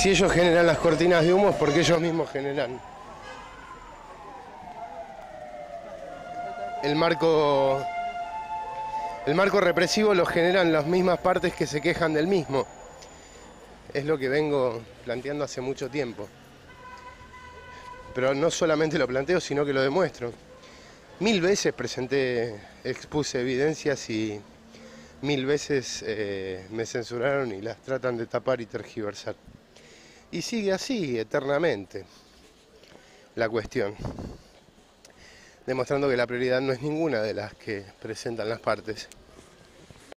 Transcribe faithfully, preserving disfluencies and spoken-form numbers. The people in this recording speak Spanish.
Si ellos generan las cortinas de humo es porque ellos mismos generan el marco, el marco represivo lo generan las mismas partes que se quejan del mismo. Es lo que vengo planteando hace mucho tiempo. Pero no solamente lo planteo, sino que lo demuestro. Mil veces presenté, expuse evidencias y mil veces eh, me censuraron y las tratan de tapar y tergiversar. Y sigue así eternamente la cuestión, demostrando que la prioridad no es ninguna de las que presentan las partes.